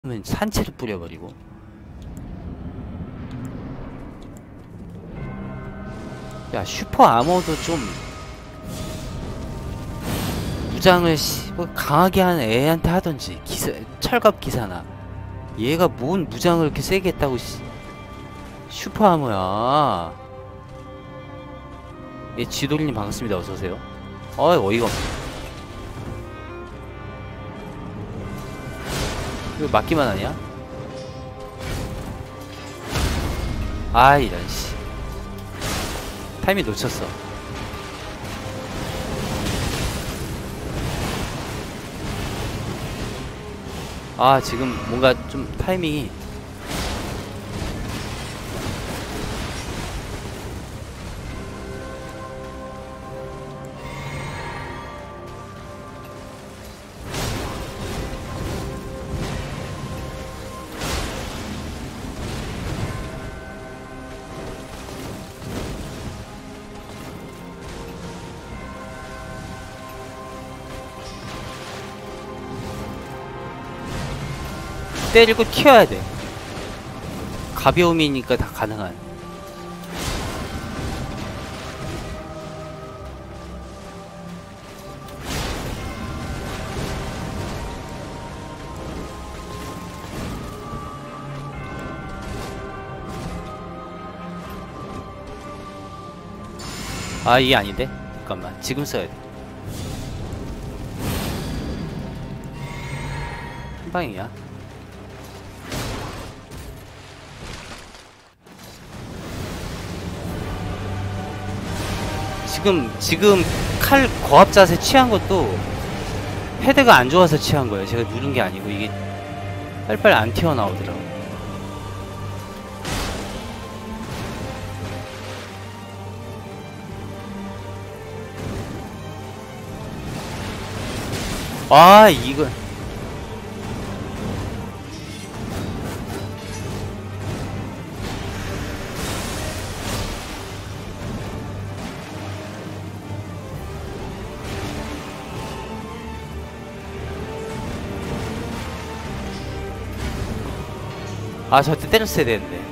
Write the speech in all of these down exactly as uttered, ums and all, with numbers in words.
그러면 산채를 뿌려버리고. 야, 슈퍼 아머도 좀 무장을 씨, 뭐 강하게 하는 애한테 하던지. 기사, 철갑 기사나. 얘가 뭔 무장을 이렇게 세게 했다고. 씨. 슈퍼 아머야. 예, 지돌이님 반갑습니다. 어서오세요. 어이, 어이가 없네. 이거 맞기만 하냐? 아, 이런 씨. 타이밍 놓쳤어. 아, 지금 뭔가 좀 타이밍이. 때리고 튀어야 돼. 가벼움이니까 다 가능한. 아, 이게 아닌데? 잠깐만, 지금 써야 돼. 한 방이야. 지금 지금 칼 고압 자세 취한 것도 헤드가 안 좋아서 취한 거예요. 제가 누른 게 아니고 이게 빨리빨리 안 튀어나오더라고요. 아, 이거 아, 저때 때렸어야 되는데.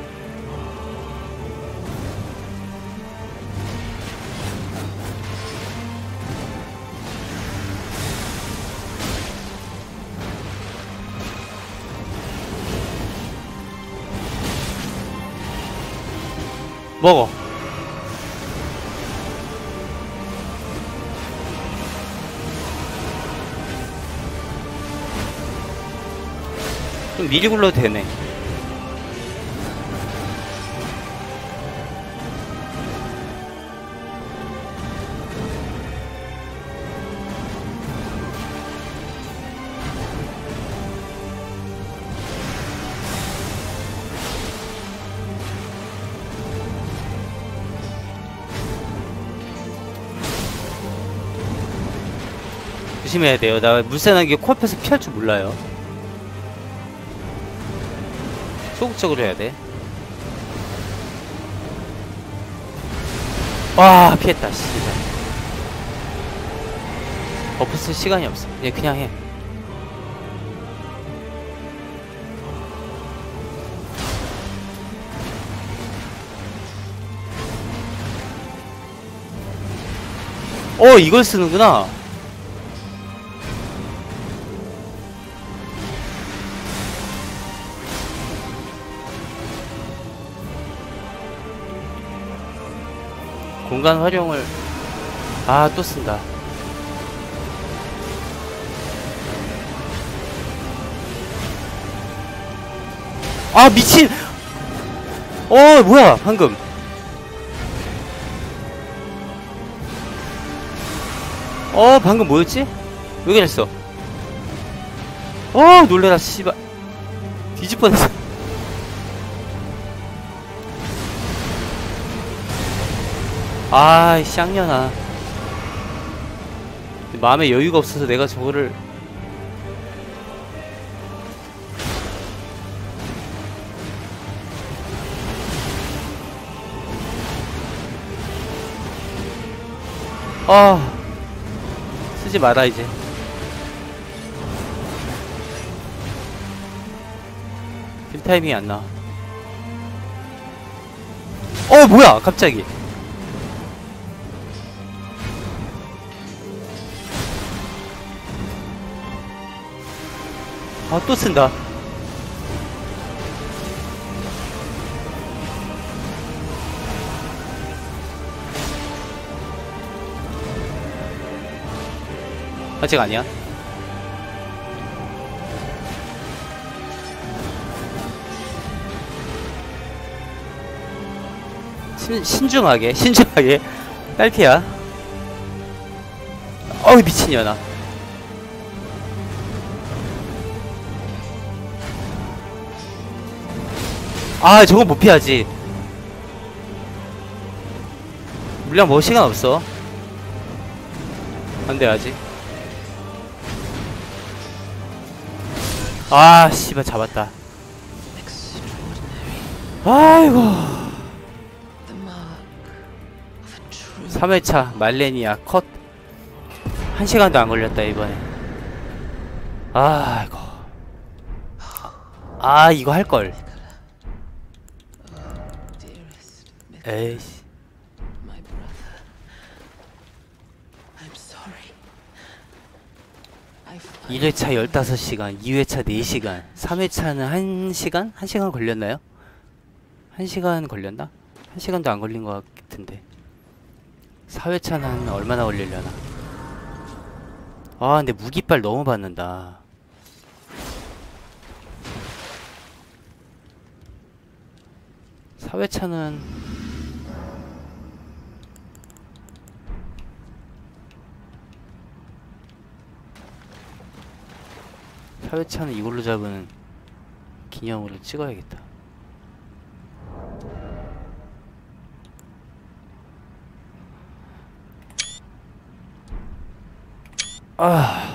먹어. 좀 미리 굴러도 되네. 조심해야 돼요. 나 물새나기 코앞에서 피할 줄 몰라요. 소극적으로 해야 돼. 와, 피했다. 씨발. 버프 쓸 시간이 없어. 얘 그냥 해. 어, 이걸 쓰는구나. 공간 활용을. 아, 또 쓴다. 아, 미친. 어, 뭐야 방금. 어, 방금 뭐였지? 왜 그랬어? 어, 놀래라 씨발. 뒤질 뻔했어. 아이, 쌍년아. 마음에 여유가 없어서 내가 저거를. 아, 쓰지 마라 이제. 킬 타이밍이 안 나와. 어 뭐야 갑자기. 아 또 쓴다. 아직 아니야. 신, 신중하게 신중하게 딸피야. 어우 미친년아. 아 저건 못 피하지. 물량 먹을 시간 없어. 안돼 아직. 아 씨발 잡았다. 아이고. 삼 회차 말레니아 컷. 한 시간도 안 걸렸다 이번에. 아이고. 아 이거 할걸. 에이씨. 일 회차 열다섯 시간, 이 회차 네 시간, 삼 회차는 한 시간? 한 시간 걸렸나요? 한 시간 걸렸나? 한 시간도 안 걸린 것 같은데. 사 회차는 얼마나 걸리려나? 아 근데 무기빨 너무 받는다. 사 회차는 사 회차는 이걸로 잡은 기념으로 찍어야겠다. 아